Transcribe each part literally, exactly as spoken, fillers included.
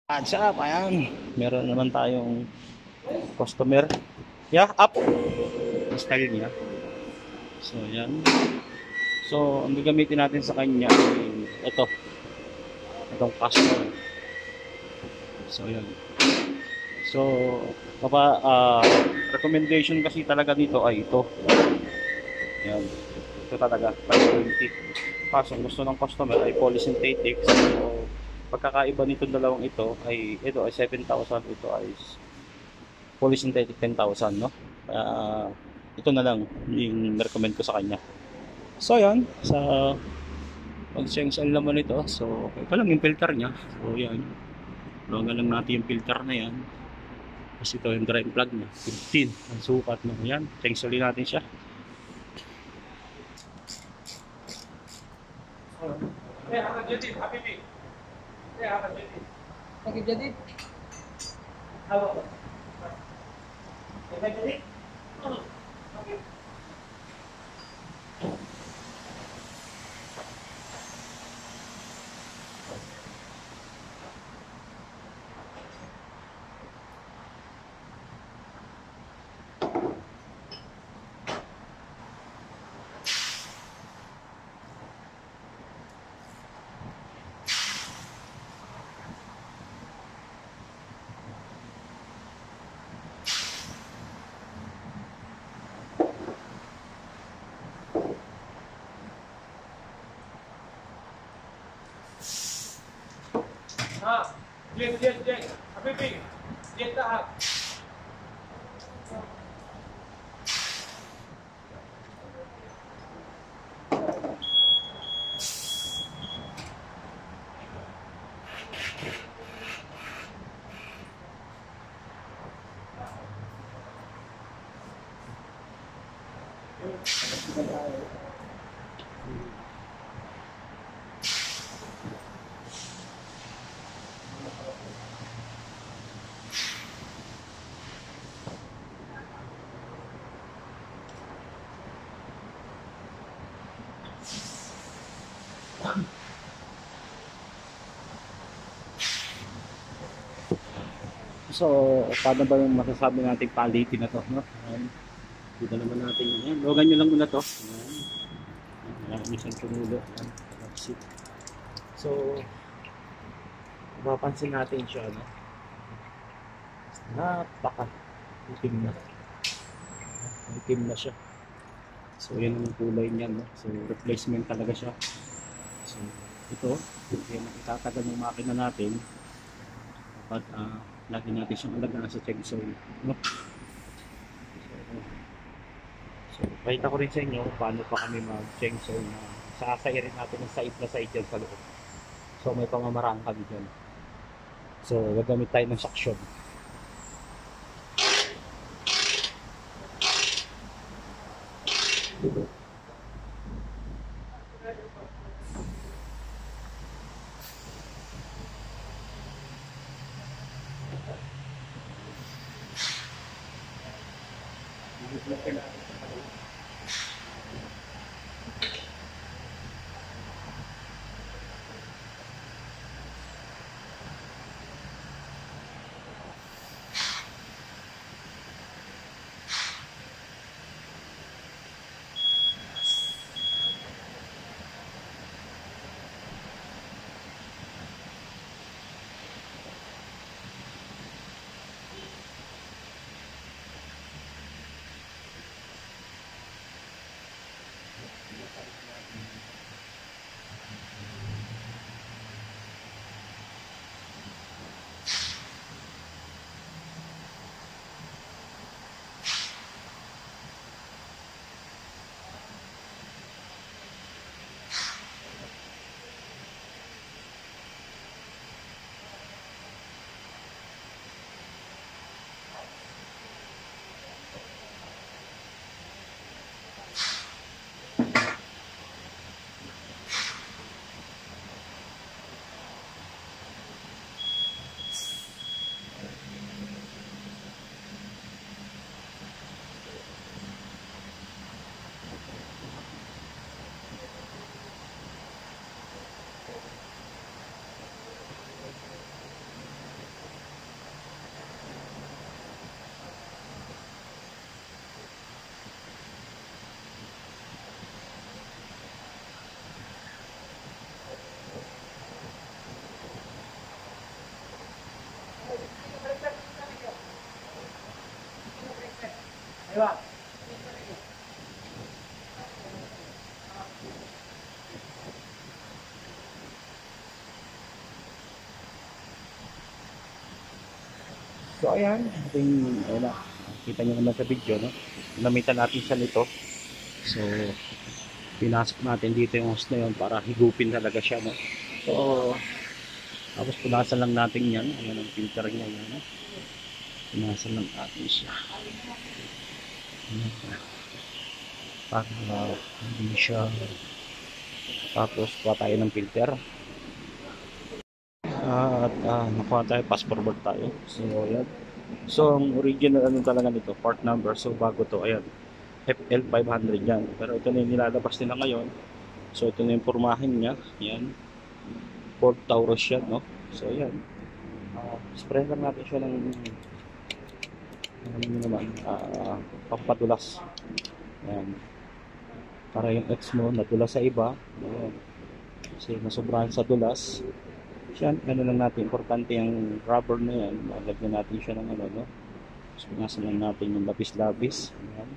What's up? Ayan. Meron naman tayong customer. Yeah, up. Yung style niya. So, ayan. So, ang gagamitin natin sa kanya ay ito. Itong customer. So, ayan. So, papa, uh, recommendation kasi talaga dito ay ito. Ayan. Ito talaga. five twenty. Kaso, gusto ng customer ay polysynthetic. So, pagkakaiba nito dalawang ito ay ito ay seven thousand. Ito ay polysynthetic ten thousand, no? Kaya ito na lang yung recommend ko sa kanya. So yan, sa pag-sensal naman ito, so okay pa lang yung filter niya. So yan, luwagan lang natin yung filter na yan. Kasi ito yung drain plug niya, fifteen ang sukat, no? Yan, sensali natin siya. Lagi jadi. Ha, jet jet jet. Habibie, jet tahap. So, paano ba yung masasabi natin quality na to, no? Ayan. Dito naman natin yan. Luwagan nyo lang muna to. Ayan. Ayan, isang tumulo. Ayan. So, mapapansin natin siya, no? Napaka itim na. Itim na siya. So, yan ang kulay niya, no? So, replacement talaga siya. So, ito, yan ang itatagal ng makina natin kapag uh, lagi natin siyang alagaan sa check zone, no? So, pakita ko rin sa inyo paano pa kami mag-check zone na sasairin natin ng side na side dyan sa loob. So, may pamamaraan kami dyan. So, gagamit tayo ng suction. Aywa. So ayan, ating, ayun na, kita nyo naman sa video, no? Namitan natin siya nito. So, pinasok natin dito yung hose na yun para higupin talaga siya, no? So, tapos punasan lang natin yan. Ayan ang filter niya, yan, no? Punasan lang natin siya. Ayan. Para uh, hindi siya. Tapos, kuha tayo ng filter. Ah, at uh, nakuha tayo, pass forward tayo. So, ayan. So, ang original ano talaga nito, part number. So, bago to, ayan. F L five hundred yan. Pero ito na yung nilalabas nila ngayon. So, ito na yung pormahin niya. Ayan. Ford Taurus yan, no? So, ayan. Uh, spray lang natin siya ng ano naman, uh, pampadulas. Ayan. Para yung X mo, nadulas sa iba. Ayan. Kasi nasobrahan sa dulas. Yan, ano lang natin, importante yung rubber na yan, malagyan natin siya ng ano, no? So, nasa lang natin yung labis-labis. Ayan.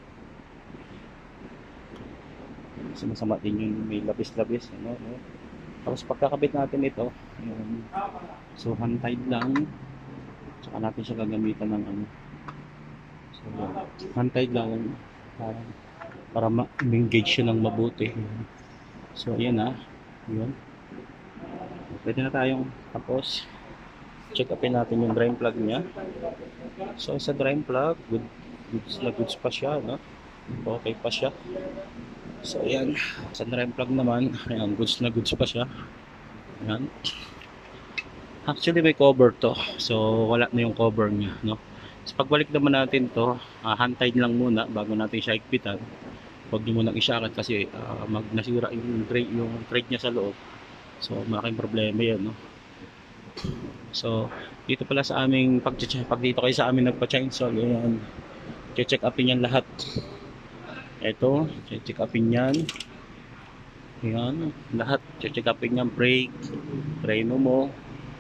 Kasi masama din yung may labis-labis, ano, no? Tapos pagkakabit natin ito, ayan. So, hand-tied lang. Saka natin siya gagamitan ng ano. So, hand-tied lang para, para ma-engage siya ng mabuti. Ayan. So, ayan na. Ayan. Pwede na tayong tapos check upin natin yung drain plug niya. So sa drain plug, good, goods na goods pa siya, no? Okay pa siya. So ayan, sa drain plug naman, ayan, goods na goods pa siya. Ayan. Actually may cover to, so wala na yung cover niya, no? So pagbalik naman natin to, uh, hand-tied lang muna bago natin siya ikpitan. Huwag niyo munang isyakat kasi uh, mag nasira yung drain, yung thread niya sa loob. So, malaking problema yan, no? So, dito pala sa aming pag-check, pag dito kayo sa amin nagpa-chainsaw, ayan, check upin yan lahat. Ito, check upin yan. Ayan, lahat, check upin yan, brake, preno mo.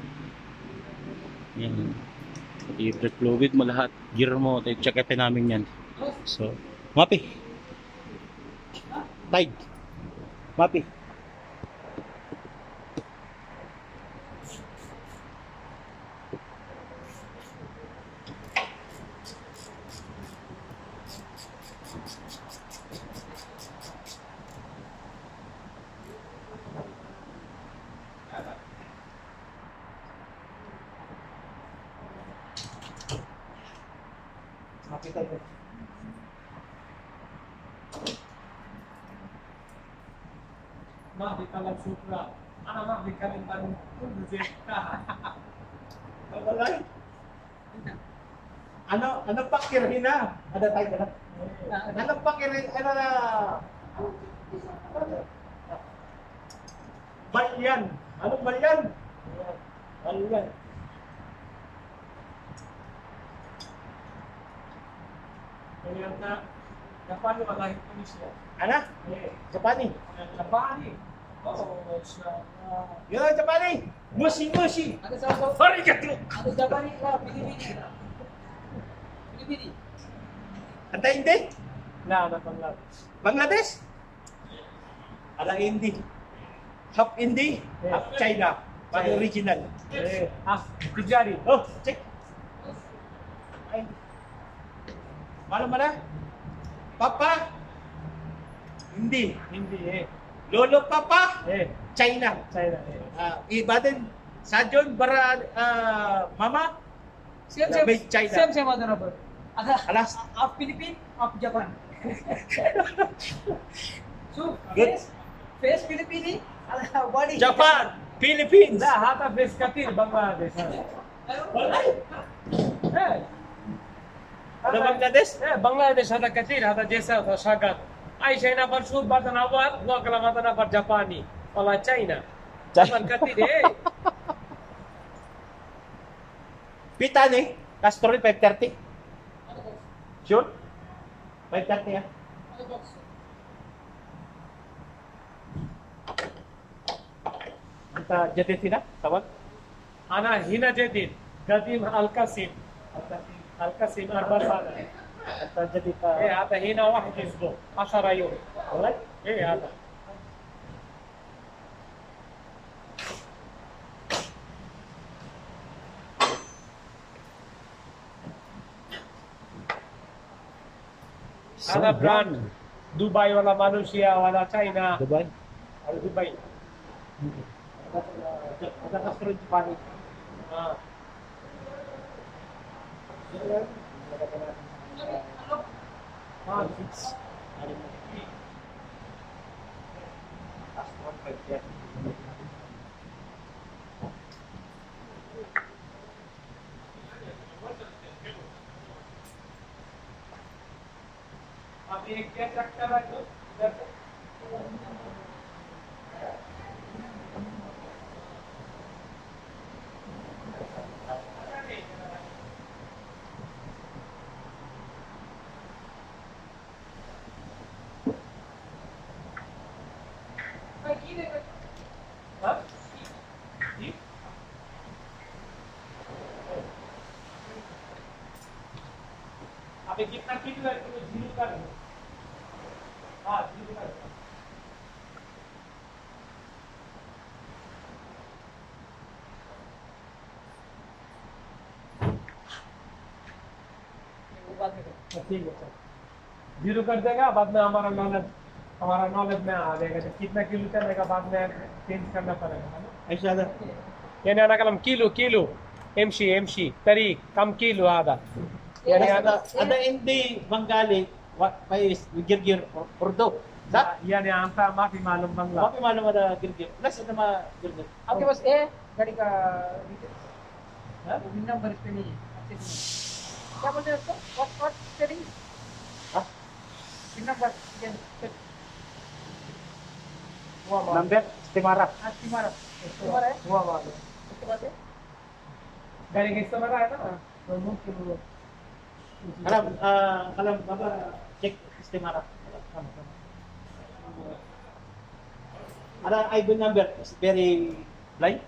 Ayan, pati brake fluid mo, lahat, gear mo, check upin namin yan. So, mapi. Tide. Mapi. Makita ito. Ma, di ka lang supra. Ano ma, di ka rin tanong kung rejecta. Walay. Ano, ano pakirin na? Ada tayo na. Ano pakirin, ano na? Balyan. Anong balyan? Balyan. Kaya na, Japan yung malaking pulis niya. Ano? Eh, Japani. Japan eh. Oo, siya. Yo, Japani. Mushi, mushi. Ada salah satu, Arigato. ada Japani lah, bini-bini. Bini-bini. Anta hindi? Na, na panglat. Bangladesh? Ala hindi. Half hindi, half China. Pag original. Eh, ah, kejari. Oh, check. Ay. Malo mana? Papa? Hindi. Hindi eh. Lolo Papa? Eh, China. China eh. Ah, iba din. Sajon bara ah, Mama? Same same, Made China. same same ada rubber. Ada Alas. half Philippine, half Japan. So Good. face, face Philippine, ada body Japan, Philippines. Da, hata bes katil Bangladesh. Walay. Eh. Ada Bangladesh? Eh, Bangladesh hata katil, hata jesa atau sagat. Ai China par sud batan awat, gua kelamatan par Japani. Olah China. Japan katil eh. Pita ni? Castrol five thirty. Sure? five thirty ya. Anta jadid sila? Tawag? Ana hina jedid. قديم القاسم القاسم أربع سنة At jadi ka. إيه هذا هنا واحد أسبوع عشرة يوم Alright? إيه هذا هذا براند دبي ولا ماليزيا ولا تشاينا Dubai? ولا دبي Ada kastro di pani. آه. Ah, fix. अभी एक क्या चेक कर रहा है तो इधर से हाँ? जी? अभी कितना किलो है तो जीरो कर दो हाँ जीरो कर दो वो बात में करो। ठीक है सर जीरो कर देगा बाद में हमारा नॉलेज हमारा नॉलेज में आ जाएगा तो कितना किलो चलेगा बाद में चेंज करना पड़ेगा है ना Ay siya na. يعني انا كلام كيلو كيلو امشي امشي طريق كم كيلو هذا يعني Ada هذا ada hindi Bengali wa may girgir urdo. Da? يعني انت ما في معلوم بنغلا Bakit malam ada girgir? Plus ada ma girgir. आपके पास ए गाड़ी का डिटेल्स हाँ? विन नंबर इस पे नहीं है आपसे नहीं है। क्या बोलते हैं उसको व्हाट व्हाट सेटिंग हाँ? विन नंबर हुआ मालूम Number Timara. आज तुम्हारा तुम्हारा है हुआ मालूम उसके बाद है गाड़ी किस तरह है ना तो मुंह के लिए Alam ah alam baba check Timara. Ada I B N number is very blind.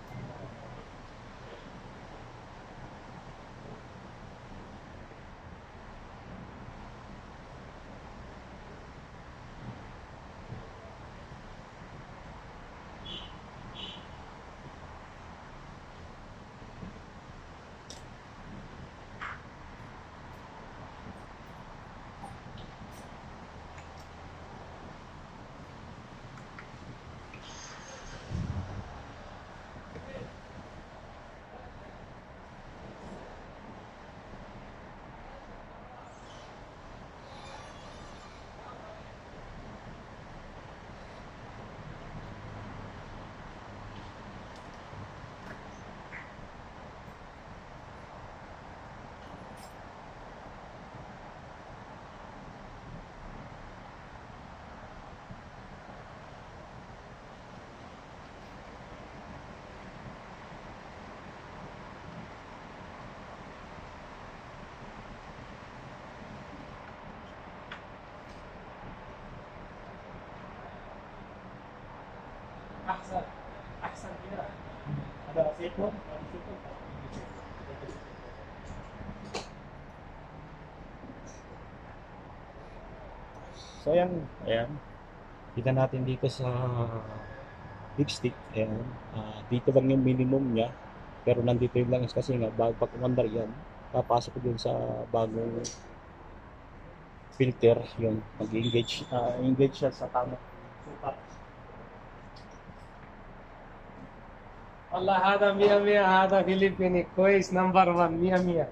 احسن احسن كده Ada seatbelt. So ayan, ayan. Kita natin dito sa dipstick. Ayan. Ah, dito lang yung minimum niya. Pero nandito yung langis kasi nga bago pag umandar yan, papasok ko dun sa bagong filter yung mag-engage ah, engage siya sa tamang sukat. والله هذا مية مية هذا فيليبيني كويس نمبر ون مية مية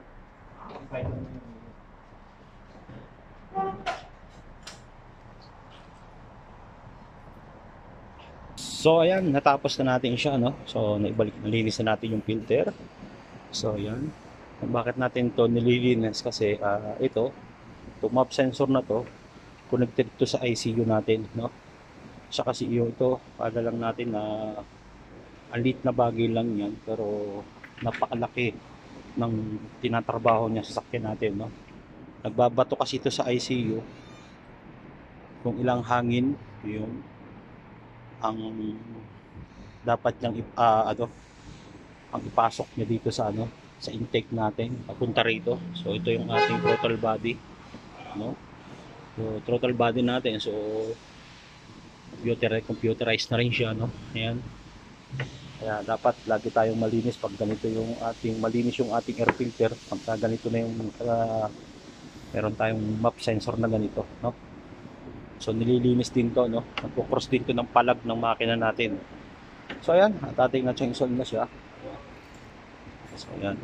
So ayan, natapos na natin siya, no? So naibalik, nalinis na natin yung filter. So ayan. Bakit natin to nililinis? Kasi ah, ito, itong map sensor na to, connected to sa I C U natin, no? Sa kasi yung ito, para lang natin na ang liit na bagay lang yan, pero napakalaki ng tinatrabaho niya sa sakyan natin, no? Nagbabato kasi ito sa I C U kung ilang hangin yung ang dapat niyang ip- ah, ano ang ipasok niya dito sa ano sa intake natin papunta rito. So ito yung ating throttle body, no? So throttle body natin, so computer computerized na rin siya, no? Ayan. Kaya dapat lagi tayong malinis pag ganito yung ating malinis yung ating air filter. Pag ganito na yung uh, meron tayong map sensor na ganito, no? So nililinis din to, no? Nagpo-cross din to ng palag ng makina natin. So ayan, at ating na-chainsaw na siya. So ayan.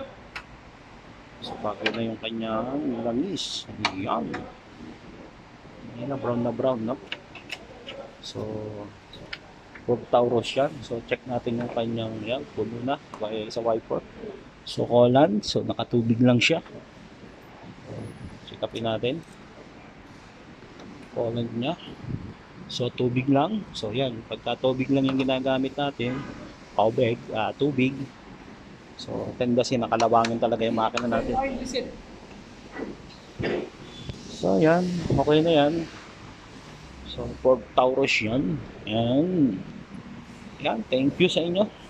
So bago na yung kanyang langis. Ayan. Ayan na, brown na brown, no? So Ford Taurus yan. So check natin yung kanyang yan, puno na sa wiper. So kolan, so nakatubig lang siya. Check upin natin. Kolan niya. So tubig lang. So yan, pagka tubig lang yung ginagamit natin, tubig, uh, tubig. So tendency nakalawangin talaga yung makina natin. Oil visit. So yan, okay na yan. So Ford Taurus yan. Yan. Yan, thank you sa inyo.